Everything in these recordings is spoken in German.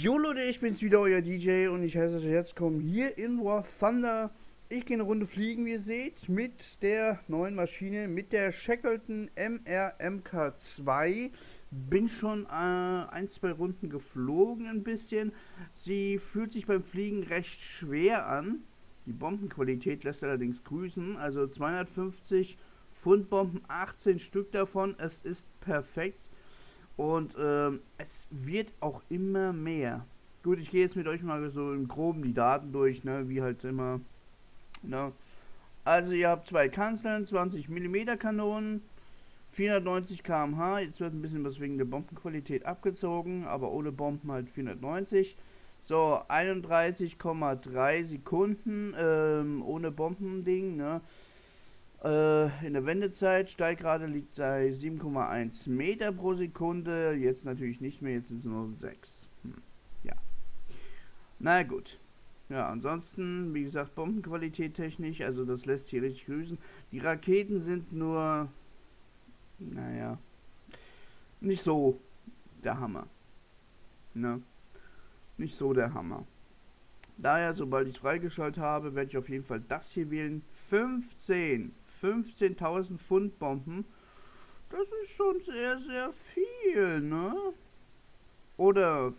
Jo Leute, ich bin's wieder, euer DJ und ich heiße euch jetzt kommen hier in War Thunder. Ich gehe eine Runde fliegen, wie ihr seht, mit der neuen Maschine, mit der Shackleton MRMK2. Bin schon ein, zwei Runden geflogen ein bisschen. Sie fühlt sich beim Fliegen recht schwer an. Die Bombenqualität lässt allerdings grüßen. Also 250 Pfund Bomben, 18 Stück davon. Es ist perfekt. Und es wird auch immer mehr. Gut, ich gehe jetzt mit euch mal so im Groben die Daten durch, ne, wie halt immer. Ne. Also ihr habt zwei Kanzeln, 20 mm Kanonen, 490 km/h. Jetzt wird ein bisschen was wegen der Bombenqualität abgezogen, aber ohne Bomben halt 490. So, 31,3 Sekunden ohne Bombending, ne. In der Wendezeit, Steigrate liegt bei 7,1 Meter pro Sekunde. Jetzt natürlich nicht mehr, jetzt sind es nur 6. Ja. Na gut. Ja, ansonsten, wie gesagt, Bombenqualität technisch, also das lässt hier richtig grüßen. Die Raketen sind nur, naja, nicht so der Hammer. Ne? Nicht so der Hammer. Daher, sobald ich freigeschaltet habe, werde ich auf jeden Fall das hier wählen. 15.000 Pfund Bomben. Das ist schon sehr, sehr viel, ne? Oder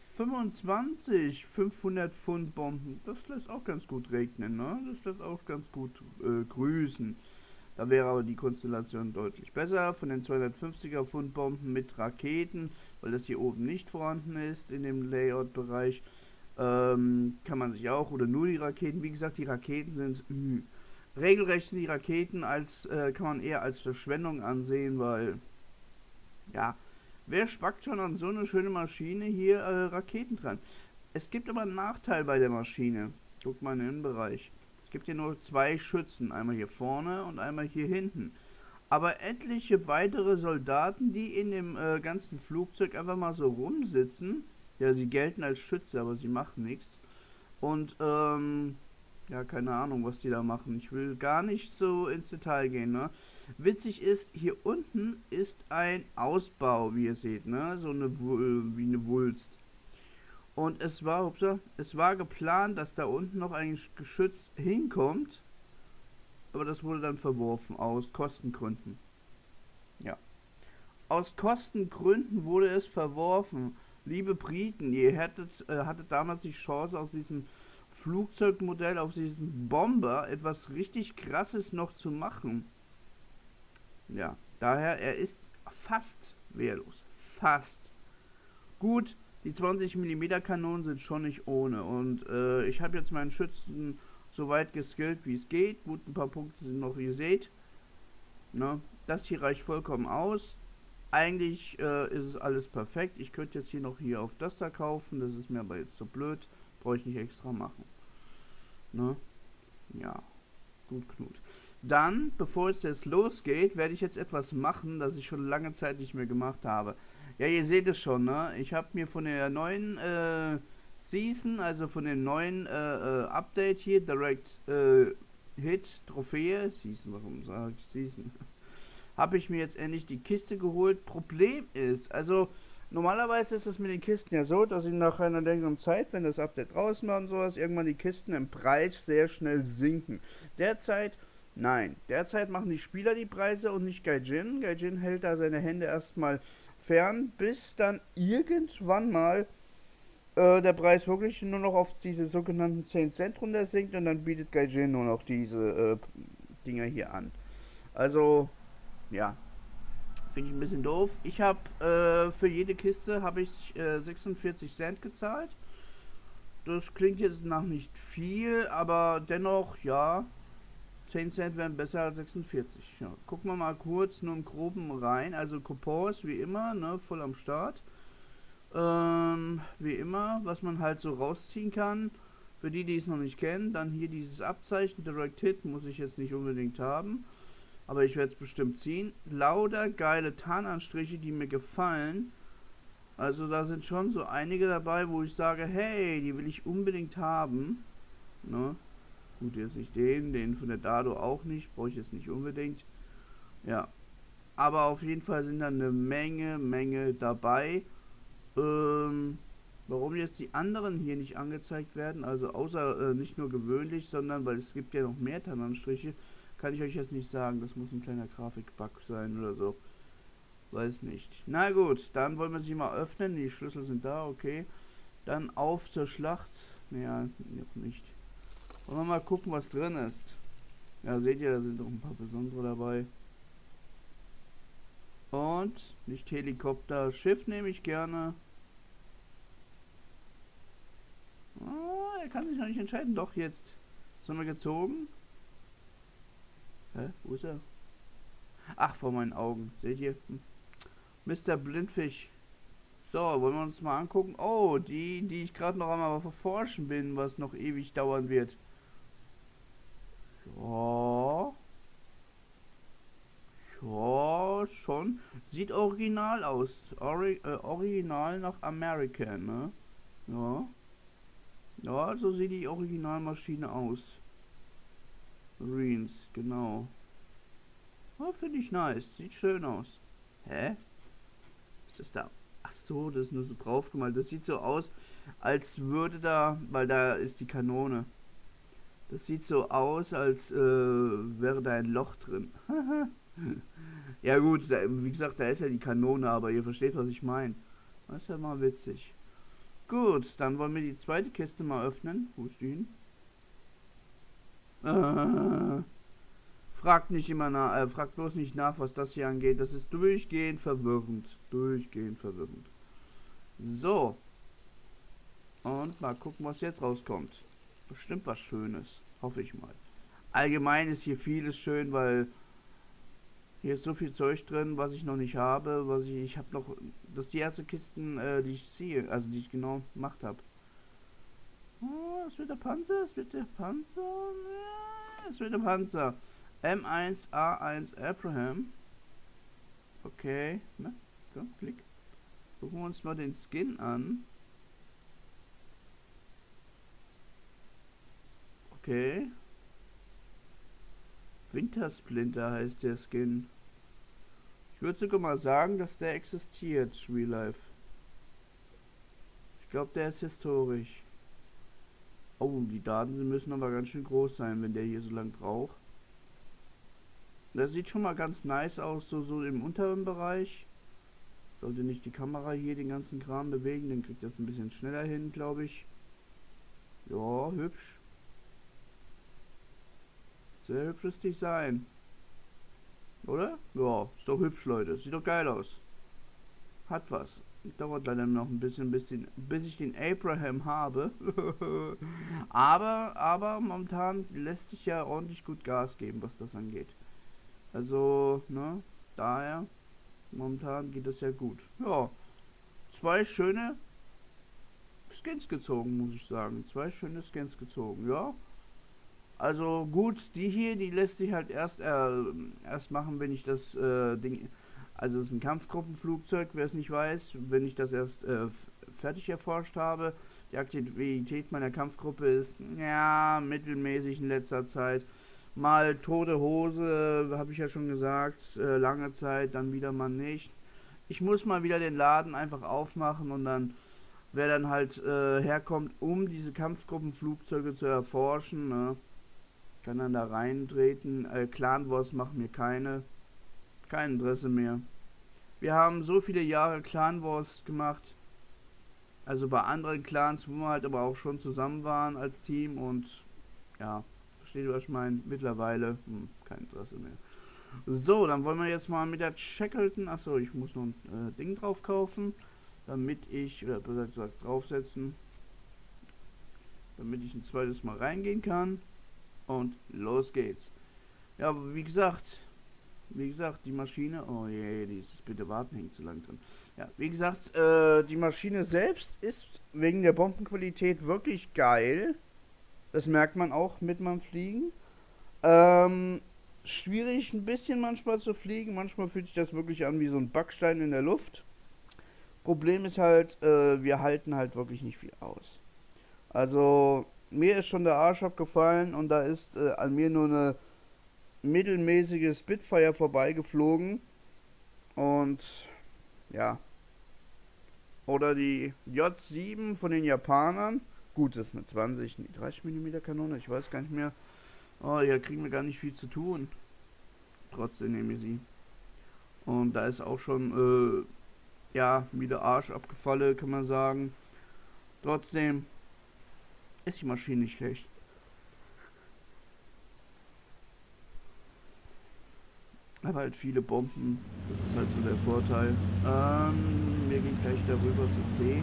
25 500 Pfund Bomben. Das lässt auch ganz gut regnen, ne? Das lässt auch ganz gut grüßen. Da wäre aber die Konstellation deutlich besser. Von den 250er Pfund Bomben mit Raketen, weil das hier oben nicht vorhanden ist in dem Layout-Bereich, kann man sich auch, oder nur die Raketen. Wie gesagt, die Raketen sind regelrecht, die Raketen als kann man eher als Verschwendung ansehen, weil ja, wer spackt schon an so eine schöne Maschine hier Raketen dran? Es gibt aber einen Nachteil bei der Maschine. Guckt mal in den Innenbereich. Es gibt hier nur zwei Schützen, einmal hier vorne und einmal hier hinten. Aber etliche weitere Soldaten, die in dem ganzen Flugzeug einfach mal so rumsitzen. Ja, sie gelten als Schütze, aber sie machen nichts. Und ja, keine Ahnung, was die da machen. Ich will gar nicht so ins Detail gehen, ne? Witzig ist, hier unten ist ein Ausbau, wie ihr seht, ne? So eine, wie eine Wulst. Und es war geplant, dass da unten noch ein Geschütz hinkommt. Aber das wurde dann verworfen, aus Kostengründen. Ja. Aus Kostengründen wurde es verworfen. Liebe Briten, ihr hattet damals die Chance, aus diesem Flugzeugmodell, auf diesem Bomber etwas richtig Krasses noch zu machen. Ja, daher, er ist fast wehrlos. Fast. Gut, die 20 mm Kanonen sind schon nicht ohne. Und ich habe jetzt meinen Schützen so weit geskillt, wie es geht. Gut, ein paar Punkte sind noch, wie ihr seht. Ne? Das hier reicht vollkommen aus. Eigentlich ist es alles perfekt. Ich könnte jetzt hier noch hier auf das da kaufen. Das ist mir aber jetzt so blöd. Brauche ich nicht extra machen. Ne? Ja, gut, Knut. Dann, bevor es jetzt losgeht, werde ich jetzt etwas machen, das ich schon lange Zeit nicht mehr gemacht habe. Ja, ihr seht es schon, ne? Ich habe mir von der neuen Season, also von dem neuen Update hier, Direct Hit Trophäe, Season, warum sage ich Season? Habe ich mir jetzt endlich die Kiste geholt. Problem ist, also normalerweise ist es mit den Kisten ja so, dass sie nach einer längeren Zeit, wenn das Update draußen war und sowas, irgendwann die Kisten im Preis sehr schnell sinken. Derzeit, nein. Derzeit machen die Spieler die Preise und nicht Gaijin. Gaijin hält da seine Hände erstmal fern, bis dann irgendwann mal der Preis wirklich nur noch auf diese sogenannten 10 Cent runter sinkt und dann bietet Gaijin nur noch diese Dinger hier an. Also, ja, finde ich ein bisschen doof. Ich habe für jede Kiste habe ich 46 Cent gezahlt. Das klingt jetzt nach nicht viel, aber dennoch, ja, 10 Cent wären besser als 46. Ja, gucken wir mal kurz nur im Groben rein. Also Coupons wie immer, ne, voll am Start. Wie immer, was man halt so rausziehen kann. Für die, die es noch nicht kennen, dann hier dieses Abzeichen, Direct Hit, muss ich jetzt nicht unbedingt haben. Aber ich werde es bestimmt ziehen. Lauter geile Tarnanstriche, die mir gefallen. Also da sind schon so einige dabei, wo ich sage, hey, die will ich unbedingt haben. Ne? Gut, jetzt nicht den von der Dado auch nicht, brauche ich jetzt nicht unbedingt. Ja. Aber auf jeden Fall sind da eine Menge dabei. Warum jetzt die anderen hier nicht angezeigt werden, also außer nicht nur gewöhnlich, sondern weil es gibt ja noch mehr Tannenstriche, kann ich euch jetzt nicht sagen. Das muss ein kleiner Grafikbug sein oder so. Weiß nicht. Na gut, dann wollen wir sie mal öffnen. Die Schlüssel sind da, okay. Dann auf zur Schlacht. Naja, noch nicht. Wollen wir mal gucken, was drin ist. Ja, seht ihr, da sind noch ein paar besondere dabei. Und nicht Helikopter, Schiff nehme ich gerne. Ah, er kann sich noch nicht entscheiden. Doch, jetzt. Sind wir gezogen? Hä? Wo ist er? Ach, vor meinen Augen. Seht ihr? Mr. Blindfisch. So, wollen wir uns mal angucken. Oh, die ich gerade noch einmal verforschen bin, was noch ewig dauern wird. Ja. Ja, schon. Sieht original aus. Original nach American, ne? Ja. Ja, so sieht die Originalmaschine aus. Marines, genau. Oh, finde ich nice. Sieht schön aus. Hä? Ist das da? Ach so, das ist nur so drauf gemalt. Das sieht so aus, als würde da, weil da ist die Kanone. Das sieht so aus, als wäre da ein Loch drin. Ja gut, da, wie gesagt, da ist ja die Kanone, aber ihr versteht, was ich meine. Das ist ja mal witzig. Gut, dann wollen wir die zweite Kiste mal öffnen. Wo ist die hin? Fragt nicht immer nach, fragt bloß nicht nach, was das hier angeht. Das ist durchgehend verwirrend. Durchgehend verwirrend. So. Und mal gucken, was jetzt rauskommt. Bestimmt was Schönes. Hoffe ich mal. Allgemein ist hier vieles schön, weil hier ist so viel Zeug drin, was ich noch nicht habe. Ich habe noch. Das ist die erste Kisten, die ich sehe. Also die ich genau gemacht habe. Oh, es wird der Panzer. Es wird der Panzer. Ja, es wird der Panzer. M1A1 Abraham. Okay. Na, komm, klick. Gucken wir uns mal den Skin an. Okay. Wintersplinter heißt der Skin. Ich würde sogar mal sagen, dass der existiert, Real Life. Ich glaube, der ist historisch. Oh, die Daten müssen aber ganz schön groß sein, wenn der hier so lang braucht. Das sieht schon mal ganz nice aus, so im unteren Bereich. Sollte nicht die Kamera hier den ganzen Kram bewegen, dann kriegt das ein bisschen schneller hin, glaube ich. Ja, hübsch. Sehr hübsches Design. Oder? Ja, ist doch hübsch, Leute. Sieht doch geil aus. Hat was. Dauert leider noch ein bisschen, bis ich den Abraham habe. aber momentan lässt sich ja ordentlich gut Gas geben, was das angeht. Also, ne, daher, momentan geht es ja gut. Ja, zwei schöne Skins gezogen, muss ich sagen. Zwei schöne Skins gezogen, ja. Also gut, die hier, die lässt sich halt erst machen, wenn ich das Ding, also es ist ein Kampfgruppenflugzeug, wer es nicht weiß, wenn ich das erst fertig erforscht habe. Die Aktivität meiner Kampfgruppe ist, ja, mittelmäßig in letzter Zeit. Mal tote Hose, habe ich ja schon gesagt, lange Zeit, dann wieder mal nicht. Ich muss mal wieder den Laden einfach aufmachen und dann, wer dann halt herkommt, um diese Kampfgruppenflugzeuge zu erforschen, ne, kann dann da reintreten. Clan Wars machen mir kein Interesse mehr. Wir haben so viele Jahre Clan Wars gemacht, also bei anderen Clans, wo wir halt aber auch schon zusammen waren als Team und ja, versteht ihr, was ich meine? Mittlerweile kein Interesse mehr. So, dann wollen wir jetzt mal mit der Shackleton, achso, ich muss noch ein Ding drauf kaufen, damit ich, oder besser gesagt draufsetzen, damit ich ein zweites Mal reingehen kann. Und los geht's. Ja, wie gesagt, die Maschine, oh je, dieses bitte warten, hängt zu lang drin. Ja, wie gesagt, die Maschine selbst ist wegen der Bombenqualität wirklich geil. Das merkt man auch mit beim Fliegen. Schwierig ein bisschen manchmal zu fliegen. Manchmal fühlt sich das wirklich an wie so ein Backstein in der Luft. Problem ist halt, wir halten halt wirklich nicht viel aus. Also, mir ist schon der Arsch abgefallen und da ist an mir nur eine mittelmäßige Spitfire vorbeigeflogen. Und ja, Oder die J7 von den Japanern. Gut, das ist eine 20, nee, 30 mm Kanone, ich weiß gar nicht mehr. Oh, hier kriegen wir gar nicht viel zu tun. Trotzdem nehme ich sie. Und da ist auch schon, ja, wieder Arsch abgefallen, kann man sagen. Trotzdem ist die Maschine nicht schlecht. Aber halt viele Bomben, das ist halt so der Vorteil. Wir gehen gleich darüber zu C.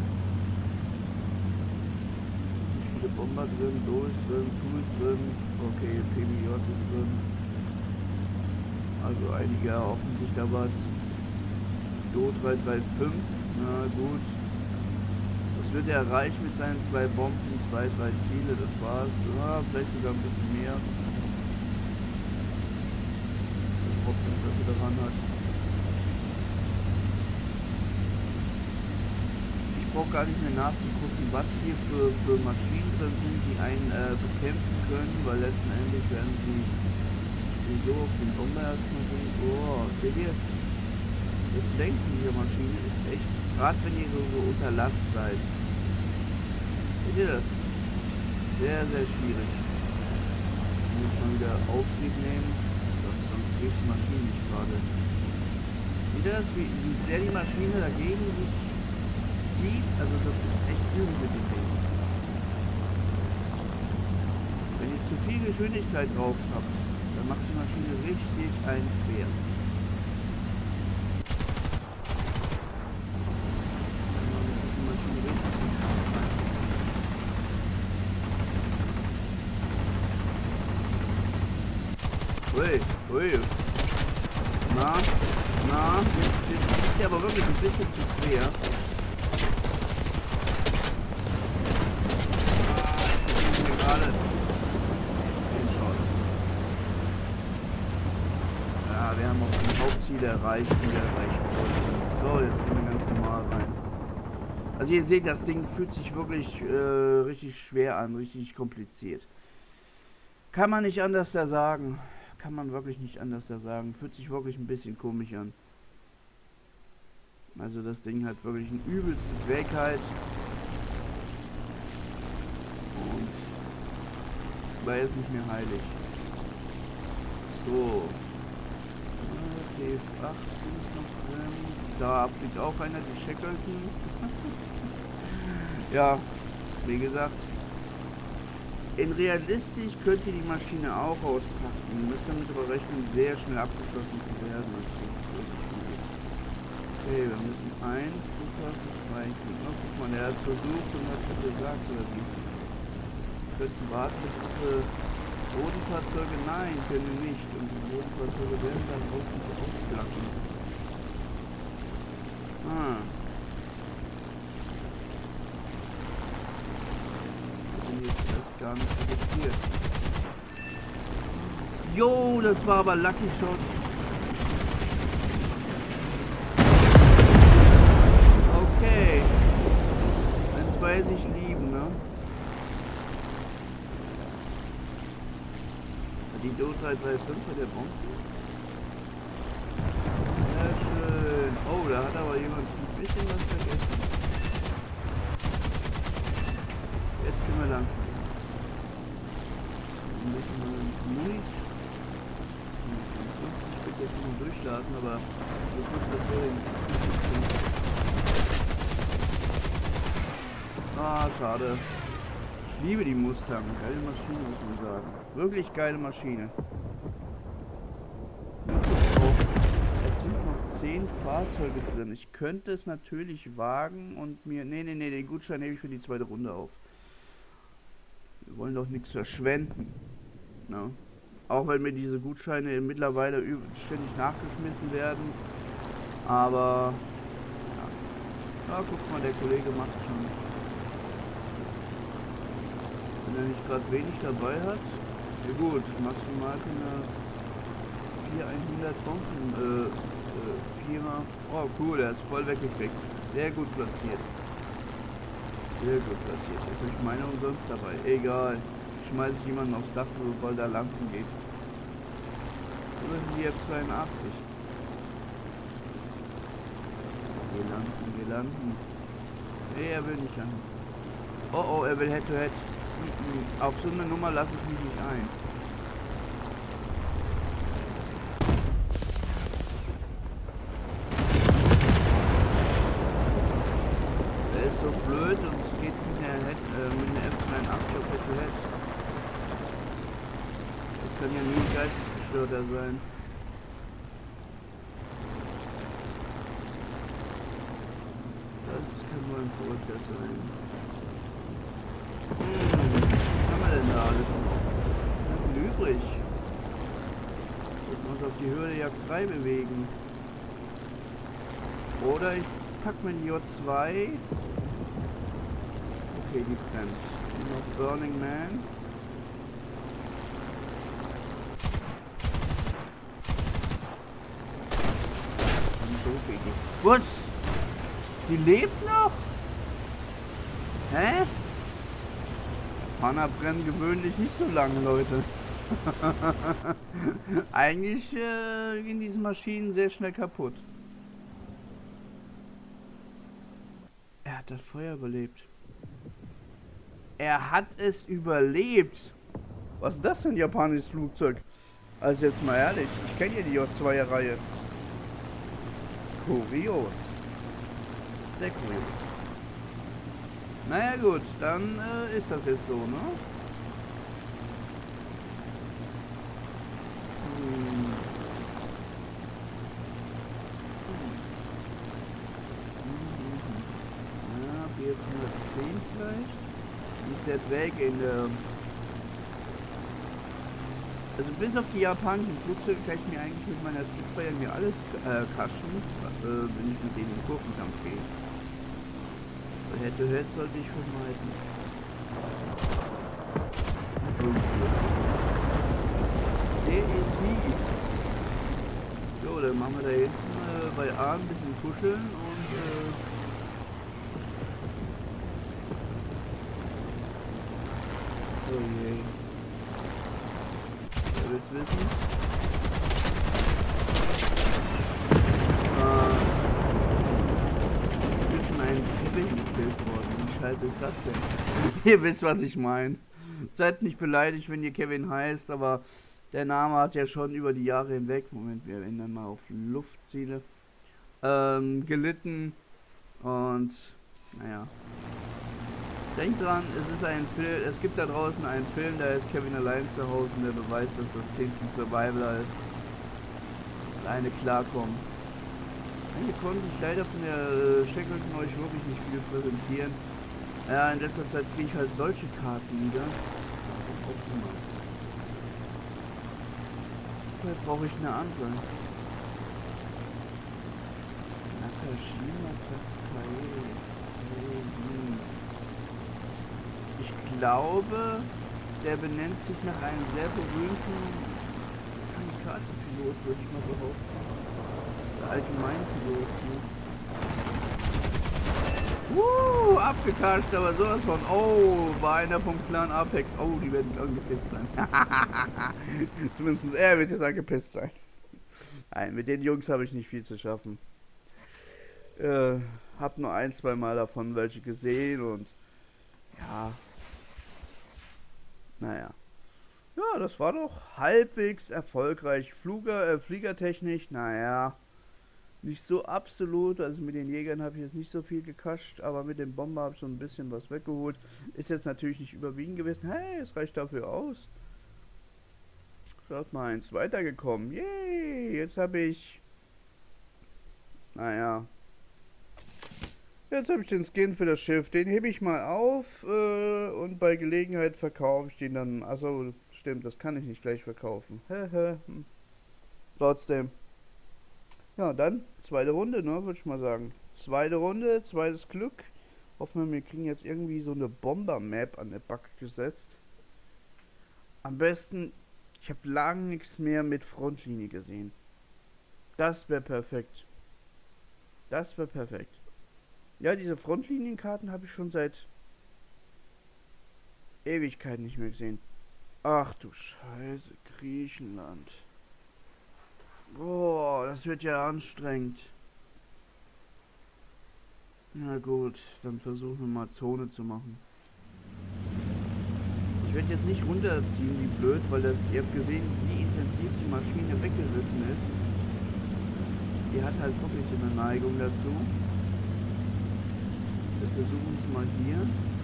Viele Bomber drin, Do ist drin, Tu ist drin, okay, PBJ ist drin. Also einige erhoffen sich da was. Do 335, na gut. Das wird er erreichen mit seinen 2 Bomben, 2, 3 Ziele, das war's. Ja, vielleicht sogar ein bisschen mehr. Was er daran hat. Ich brauche gar nicht mehr nachzugucken, was hier für Maschinen drin sind, die einen bekämpfen können, weil letztendlich werden sie so auf den Bomber erstmal gehen. Oh, seht ihr? Das Lenken dieser Maschine ist echt, gerade wenn ihr so unter Last seid. Seht ihr das? Sehr, sehr schwierig. Ich muss mal wieder Auftrieb nehmen. Sonst geht die Maschine nicht gerade. Seht ihr das, wie sehr die Maschine dagegen sich zieht? Also das ist echt übel mit dem Ding. Wenn ihr zu viel Geschwindigkeit drauf habt, dann macht die Maschine richtig einen quer. Ui. Na, jetzt ist ja aber wirklich ein bisschen zu schwer. Ich bin gerade den Shot. Ja, wir haben auch die Hauptziele erreicht, die wir erreichen wollten. So, jetzt gehen wir ganz normal rein. Also ihr seht, das Ding fühlt sich wirklich richtig schwer an, richtig kompliziert. Kann man nicht anders da sagen. Kann man wirklich nicht anders da sagen. Fühlt sich wirklich ein bisschen komisch an. Also das Ding hat wirklich eine übelste Trägheit. Und war jetzt nicht mehr heilig. So. TF18 ist noch drin. Da fliegt auch einer, die Shackleton. Ja, wie gesagt. In realistisch könnt ihr die Maschine auch auspacken. Ihr müsst damit aber rechnen, sehr schnell abgeschossen zu werden. Okay, wir müssen ein Flughafen freikriegen. Oh, guck mal, der hat versucht und hat gesagt, oder wie? Wir könnten warten, bis unsere Bodenfahrzeuge, nein, können wir nicht. Und die Bodenfahrzeuge werden dann ausplacken. Gar nicht registriert. Jo, das war aber Lucky Shot. Okay. Wenn zwei sich lieben, ne? Die Do 335 bei der Bombe. Sehr schön. Oh, da hat aber jemand ein bisschen was vergessen. Jetzt können wir lang. Ein bisschen Muni. Ich könnte jetzt nur durchladen, aber so kurz davor. Ah, schade. Ich liebe die Mustang. Geile Maschine, muss man sagen. Wirklich geile Maschine. Es sind noch 10 Fahrzeuge drin. Ich könnte es natürlich wagen und mir... Nee, den Gutschein nehme ich für die zweite Runde auf. Wir wollen doch nichts verschwenden. No. Auch wenn mir diese Gutscheine mittlerweile ständig nachgeschmissen werden. Aber... Ja, guck mal, der Kollege macht schon. Wenn er nicht gerade wenig dabei hat. Ja gut, maximal kann er 400 Bomben, Vierer. Oh cool, er hat es voll weggekriegt. Sehr gut platziert. Sehr gut platziert. Jetzt habe ich meine umsonst dabei. Egal. Schmeiße ich jemanden aufs Dach, sobald er landen geht. Wo sind die F-82? Wir landen. Nee, er will nicht landen. Oh oh, er will Head-to-Head. Auf so eine Nummer lasse ich mich nicht ein. Er ist so blöd und es geht mit der F82 auf Head-to-Head. Das kann ja nie ein geistesgestörter sein. Das kann wohl ein Verrückter sein. Was haben wir denn da alles noch übrig? Sollten wir uns auf die Höhe der Jagd 3 bewegen. Oder ich pack mir die J2. Okay, die bremst. Noch Burning Man. Was? Die lebt noch? Hä? Panzer brennen gewöhnlich nicht so lange, Leute. Eigentlich gehen diese Maschinen sehr schnell kaputt. Er hat das Feuer überlebt. Er hat es überlebt. Was ist das für ein japanisches Flugzeug? Also jetzt mal ehrlich, ich kenne ja die J2-Reihe. Kurios. Sehr kurios. Naja gut, dann ist das jetzt so, ne? Ja, 410 vielleicht. Die ist sehr träge in der... Also bis auf die japanischen Flugzeuge kann ich mir eigentlich mit meiner Spitfire mir alles kaschen, wenn ich mit denen in den Kurvenkampf gehe. Head-to-Head sollte ich vermeiden. Der ist wie. So, dann machen wir da hinten bei A ein bisschen kuscheln und oh je. Wer will's wissen? Ein Kevin gekillt worden. Wie scheiße ist das denn? Ihr wisst, was ich meine. Seid nicht beleidigt, wenn ihr Kevin heißt, aber der Name hat ja schon über die Jahre hinweg, Moment, wir ändern mal auf Luftziele, gelitten. Und naja. Denkt dran, es ist ein Film, es gibt da draußen einen Film, da ist Kevin allein zu Hause und der beweist, dass das Kind ein Survivor ist. Alleine klarkommen. Hier konnte ich leider von der Shackleton euch wirklich nicht viel präsentieren. Ja, in letzter Zeit kriege ich halt solche Karten wieder. Vielleicht brauche ich eine andere. Nakashima Sakai. Ich glaube, der benennt sich nach einem sehr berühmten Kamikaze-Pilot, würde ich mal behaupten. Allgemeinpilot. Abgekascht, aber sowas von. Oh, war einer vom Clan Apex. Oh, die werden angepisst sein. Zumindest er wird jetzt angepisst sein. Nein, mit den Jungs habe ich nicht viel zu schaffen. Hab nur ein, zwei Mal davon welche gesehen und ja. Naja. Ja, das war doch halbwegs erfolgreich. Fliegertechnisch, naja. Nicht so absolut, also mit den Jägern habe ich jetzt nicht so viel gekascht, aber mit dem Bomber habe ich so ein bisschen was weggeholt. Ist jetzt natürlich nicht überwiegend gewesen. Hey, es reicht dafür aus. Schaut mal, eins weitergekommen. Yay, jetzt habe ich... Naja. Jetzt habe ich den Skin für das Schiff. Den hebe ich mal auf und bei Gelegenheit verkaufe ich den dann. Also stimmt, das kann ich nicht gleich verkaufen. Trotzdem. Ja, dann zweite Runde, ne, würde ich mal sagen. Zweite Runde, zweites Glück. Hoffen wir kriegen jetzt irgendwie so eine Bomber-Map an der Backe gesetzt. Am besten, ich habe lange nichts mehr mit Frontlinie gesehen. Das wäre perfekt. Das wäre perfekt. Ja, diese Frontlinienkarten habe ich schon seit Ewigkeiten nicht mehr gesehen. Ach du Scheiße, Griechenland. Boah, das wird ja anstrengend. Na gut, dann versuchen wir mal Zone zu machen. Ich werde jetzt nicht runterziehen, wie blöd, weil das, ihr habt gesehen, wie intensiv die Maschine weggerissen ist. Die hat halt wirklich so eine Neigung dazu. Wir versuchen es mal hier.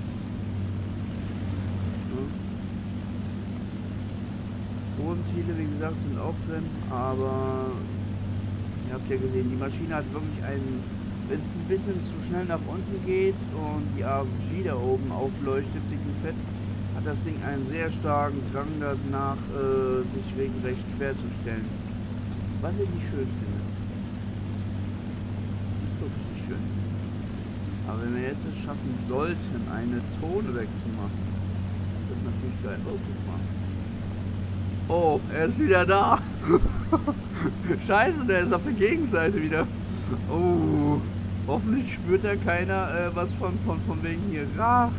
Ja. Bodenziele, wie gesagt, sind auch drin, aber ihr habt ja gesehen, die Maschine hat wirklich einen, wenn es ein bisschen zu schnell nach unten geht und die AFG da oben aufleuchtet, dick und fett, hat das Ding einen sehr starken Drang danach, sich regelrecht querzustellen. Was ich nicht schön finde. Ist wirklich nicht schön. Aber wenn wir jetzt es schaffen sollten, eine Zone wegzumachen, das ist natürlich geil. Oh, guck mal. Oh, er ist wieder da. Scheiße, der ist auf der Gegenseite wieder. Oh, hoffentlich spürt da keiner was von wegen hier Rache.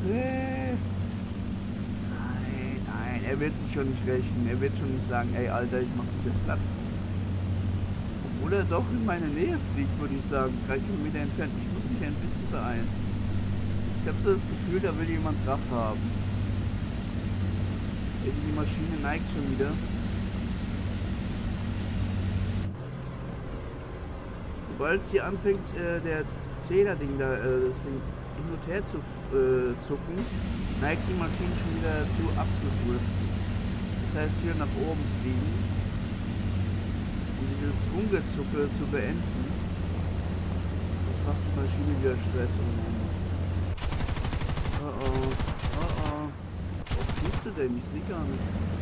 Nein, er wird sich schon nicht rächen. Er wird schon nicht sagen, ey Alter, ich mach dich jetzt platt. Obwohl er doch in meine Nähe fliegt, würde ich sagen. 3 Kilometer entfernt. Ich muss mich ein bisschen beeilen. Ich habe so das Gefühl, da will jemand Rache haben. Die Maschine neigt schon wieder. Sobald es hier anfängt, der Zählerding da, das Ding hin und her zu zucken, neigt die Maschine schon wieder dazu abzudriften. Das heißt, hier nach oben fliegen, um dieses Rumgezucke zu beenden. Das macht die Maschine wieder Stress. Oh oh, oh oh. Was tust du denn? Ich sehe gar nicht.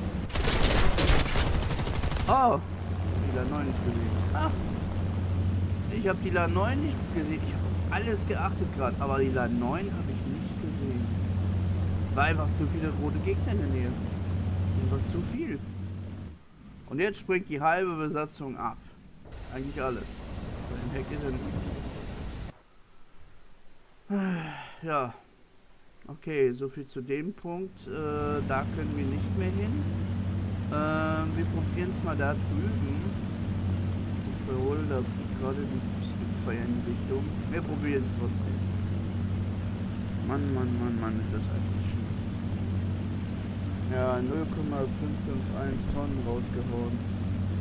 Oh! Die La 9 nicht gesehen. Ah! Ich habe die La 9 nicht gesehen. Ich habe auf alles geachtet gerade, aber die La 9 habe ich nicht gesehen. War einfach zu viele rote Gegner in der Nähe. Einfach zu viel. Und jetzt springt die halbe Besatzung ab. Eigentlich alles. Bei dem Heck ist er nicht. Ja. Okay, soviel zu dem Punkt. Da können wir nicht mehr hin. Wir probieren es mal da drüben. Ich verhole da gerade die Feuer in die Richtung. Wir probieren es trotzdem. Mann, ist das eigentlich schön. Ja, 0,551 Tonnen rausgehauen.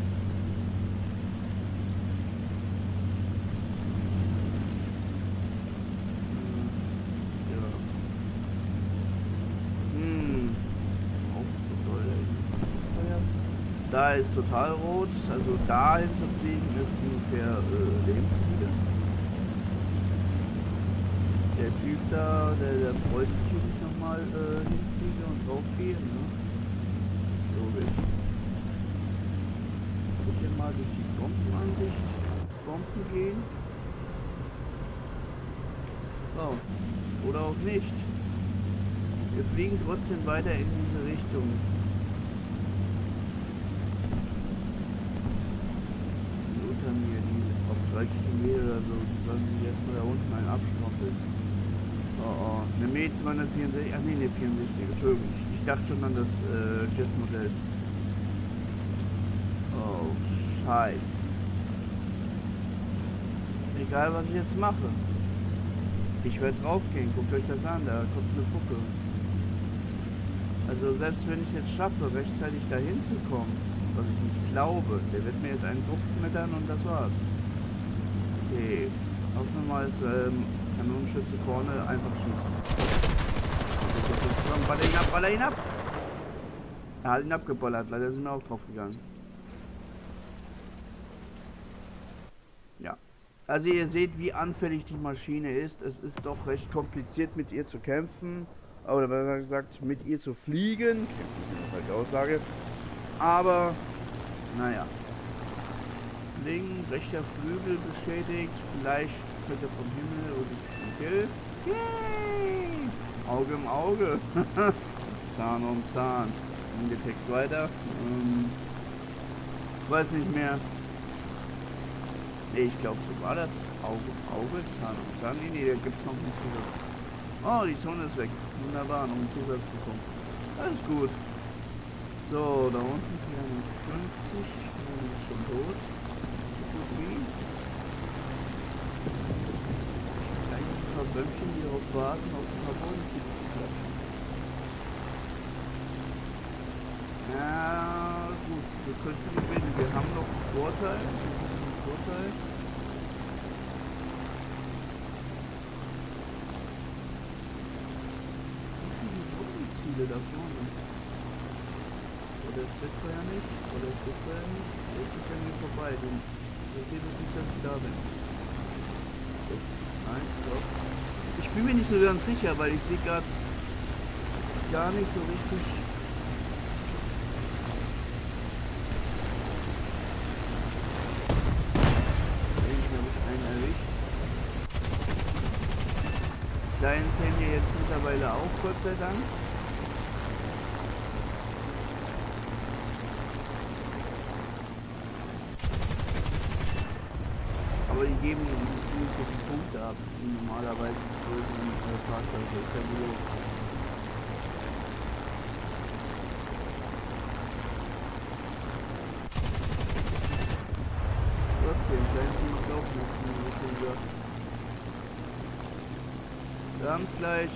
Da ist total rot, also dahin zu fliegen ist ungefähr lebensmüde. Der Typ da, der freut sich, wenn ich nochmal hinfliege und draufgehe, ne? Logisch. Guck hier mal durch die Bombenansicht. Bomben gehen. Oh. Oder auch nicht. Wir fliegen trotzdem weiter in diese Richtung. Hier, die auf 3 Kilometer oder so, die sollen sich erstmal da unten einen abschroppeln. Oh, eine Me 264, ach nee, eine 64, Entschuldigung, ich dachte schon an das Jetmodell. Oh, scheiße. Egal, was ich jetzt mache. Ich werde draufgehen, guckt euch das an, da kommt eine Pucke. Also selbst wenn ich es jetzt schaffe, rechtzeitig dahin zu kommen, was ich nicht glaube, der wird mir jetzt einen Druck schmettern und das war's. Okay, hoffen wir mal, dass Kanonenschütze vorne einfach schießt. Baller ihn ab! Er hat ihn abgeballert, leider sind wir auch drauf gegangen. Ja. Also ihr seht, wie anfällig die Maschine ist. Es ist doch recht kompliziert, mit ihr zu kämpfen. Oder besser gesagt, mit ihr zu fliegen. Falsche Aussage. Aber, naja. Rechter Flügel beschädigt. Vielleicht fällt er vom Himmel und ich kill. Yay! Auge im Auge. Zahn um Zahn. Dann geht Text weiter. Weiß nicht mehr. Nee, ich glaube, so war das. Auge um Auge, Zahn um Zahn. Nee, da gibt es noch einen Zusatz. Oh, die Zone ist weg. Wunderbar, noch ein Zusatz bekommen. Alles gut. So, da unten 450. Ist schon tot. So gut wie. Bömmchen, die darauf warten, auf ein paar Bodenziele zu klatschen. Ja, gut, wir könnten gewinnen. Wir haben noch einen Vorteil. Wie viele Bodenziele da vorne? Oder es wird ja nicht. Der ist ja nicht vorbei. Der sieht es nicht, dass ich da bin. Nein, doch. Ich bin mir nicht so ganz sicher, weil ich sehe gerade gar nicht so richtig. Ich habe mich einen erwischt. Kleinen zählen wir jetzt mittlerweile auch, Gott sei Dank. Aber die geben ziemlich so viele Punkte ab, wie normalerweise die größeren Fahrzeuge. Ist ja blöd. Trotzdem, kleines Ding laufen wie gesagt. Wir haben es gleich.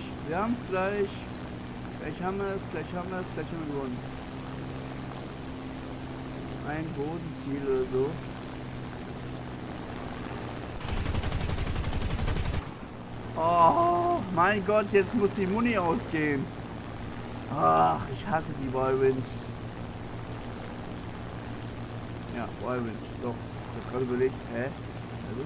Gleich haben wir gewonnen. Ein Bodenziel oder so. Oh, mein Gott, jetzt muss die Muni ausgehen. Ach, ich hasse die Wallwinds. Ja, Wallwinds, doch. Ich hab gerade überlegt, hä? Also?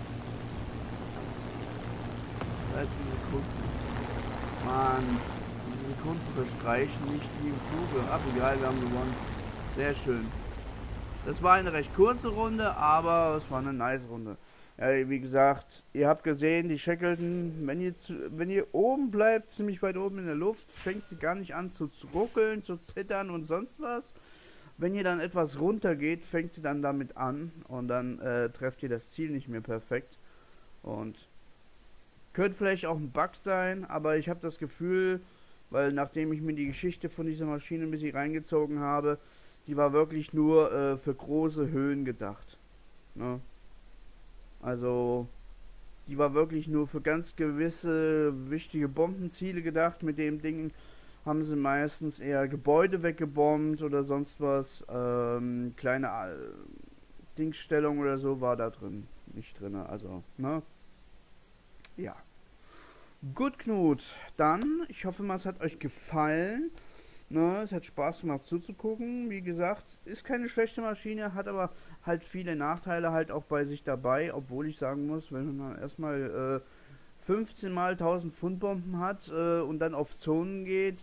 13 Sekunden. Mann, diese Sekunden verstreichen nicht wie im Fluge. Ach egal, wir haben gewonnen. Sehr schön. Das war eine recht kurze Runde, aber es war eine nice Runde. Ja, wie gesagt, ihr habt gesehen, die Shackleton, wenn ihr oben bleibt, ziemlich weit oben in der Luft, fängt sie gar nicht an zu ruckeln, zu zittern und sonst was. Wenn ihr dann etwas runter geht, fängt sie dann damit an und dann trefft ihr das Ziel nicht mehr perfekt. Und könnte vielleicht auch ein Bug sein, aber ich habe das Gefühl, weil nachdem ich mir die Geschichte von dieser Maschine ein bisschen reingezogen habe, die war wirklich nur für große Höhen gedacht. Ne? Also, die war wirklich nur für ganz gewisse wichtige Bombenziele gedacht. Mit dem Ding haben sie meistens eher Gebäude weggebombt oder sonst was. Kleine Dingstellung oder so war da drin. Nicht drin, also, ne? Ja. Gut, Knut. Dann, ich hoffe mal, es hat euch gefallen. Ne, es hat Spaß gemacht zuzugucken. Wie gesagt, ist keine schlechte Maschine, hat aber halt viele Nachteile halt auch bei sich dabei, obwohl ich sagen muss, wenn man erstmal 15 mal 1000 Pfund Bomben hat und dann auf Zonen geht,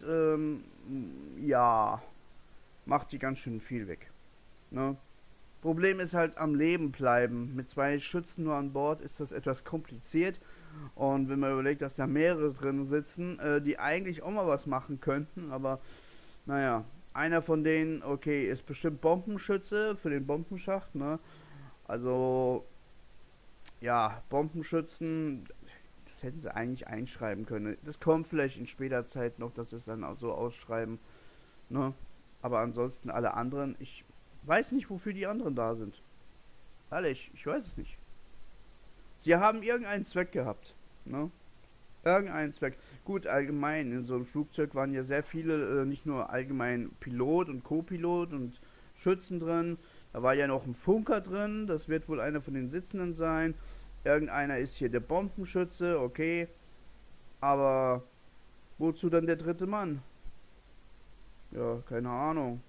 ja, macht die ganz schön viel weg. Ne? Problem ist halt am Leben bleiben. Mit 2 Schützen nur an Bord ist das etwas kompliziert. Und wenn man überlegt, dass da mehrere drin sitzen, die eigentlich auch mal was machen könnten, aber naja, einer von denen, okay, ist bestimmt Bombenschütze für den Bombenschacht, ne? Also, ja, Bombenschützen, das hätten sie eigentlich einschreiben können. Das kommt vielleicht in später Zeit noch, dass sie es dann auch so ausschreiben, ne? Aber ansonsten alle anderen, ich weiß nicht, wofür die anderen da sind. Ehrlich, ich weiß es nicht. Sie haben irgendeinen Zweck gehabt, ne? Irgendeinen Zweck. Gut, allgemein, in so einem Flugzeug waren ja sehr viele, nicht nur allgemein Pilot und Co-Pilot und Schützen drin. Da war ja noch ein Funker drin, das wird wohl einer von den Sitzenden sein. Irgendeiner ist hier der Bombenschütze, okay. Aber wozu dann der dritte Mann? Ja, keine Ahnung.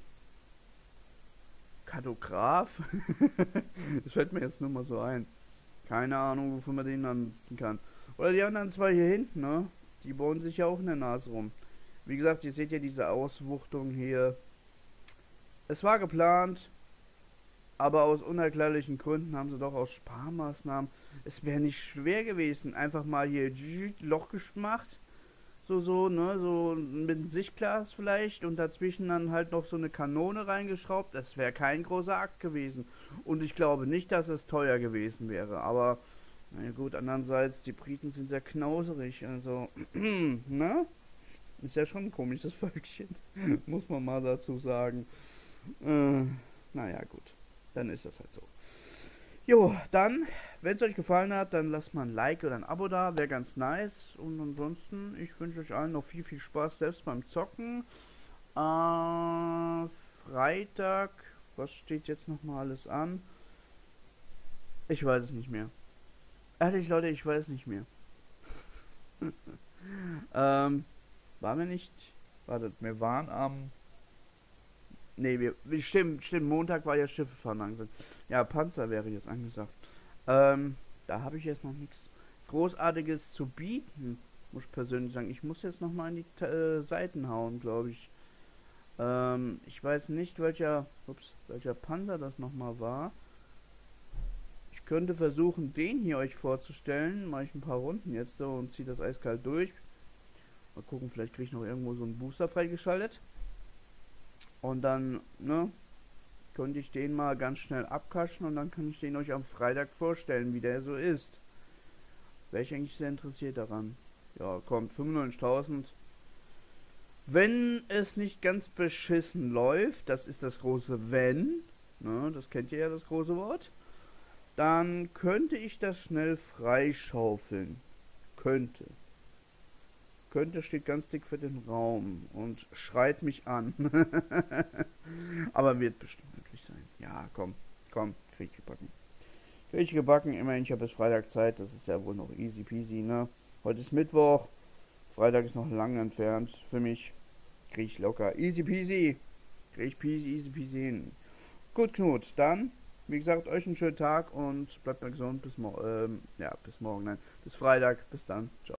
Kartograf? Das fällt mir jetzt nur mal so ein. Keine Ahnung, wofür man den dann nutzen kann. Oder die anderen zwei hier hinten, ne? Die bohren sich ja auch in der Nase rum. Wie gesagt, ihr seht ja diese Auswuchtung hier. Es war geplant, aber aus unerklärlichen Gründen haben sie doch aus Sparmaßnahmen. Es wäre nicht schwer gewesen, einfach mal hier Loch gemacht. So, ne? So mit einem Sichtglas vielleicht und dazwischen dann halt noch so eine Kanone reingeschraubt. Das wäre kein großer Akt gewesen. Und ich glaube nicht, dass es teuer gewesen wäre. Aber, na gut, andererseits, die Briten sind sehr knauserig. Also, ne? Ist ja schon ein komisches Völkchen. Muss man mal dazu sagen. Naja, gut. Dann ist das halt so. Jo, dann, wenn es euch gefallen hat, dann lasst mal ein Like oder ein Abo da, wäre ganz nice. Und ansonsten, ich wünsche euch allen noch viel, viel Spaß selbst beim Zocken. Freitag, was steht jetzt nochmal alles an? Ich weiß es nicht mehr. Ehrlich, Leute, ich weiß nicht mehr. ähm, waren wir nicht? Wartet, wir waren am. Ne, stimmt, Montag war ja Schiffe fahren langsam. Ja, Panzer wäre jetzt angesagt. Da habe ich jetzt noch nichts Großartiges zu bieten, muss ich persönlich sagen. Ich muss jetzt noch mal in die Seiten hauen, glaube ich. Ich weiß nicht, welcher Panzer das noch mal war. Ich könnte versuchen, den hier euch vorzustellen. Mache ich ein paar Runden jetzt so und ziehe das eiskalt durch. Mal gucken, vielleicht kriege ich noch irgendwo so einen Booster freigeschaltet. Und dann, ne, könnte ich den mal ganz schnell abkaschen und dann kann ich den euch am Freitag vorstellen, wie der so ist. Wäre ich eigentlich sehr interessiert daran. Ja, kommt 95.000. Wenn es nicht ganz beschissen läuft, das ist das große Wenn, ne, das kennt ihr ja, das große Wort, dann könnte ich das schnell freischaufeln. Könnte. Könnte steht ganz dick für den Raum und schreit mich an. Aber wird bestimmt möglich sein. Ja, komm, krieg ich gebacken. Krieg ich gebacken, immerhin, ich habe bis Freitag Zeit, das ist ja wohl noch easy peasy, ne? Heute ist Mittwoch, Freitag ist noch lang entfernt für mich. Krieg ich locker, easy peasy. Krieg ich easy peasy hin. Gut, Knut, dann, wie gesagt, euch einen schönen Tag und bleibt mal gesund bis morgen, bis morgen, nein, bis Freitag, bis dann, ciao.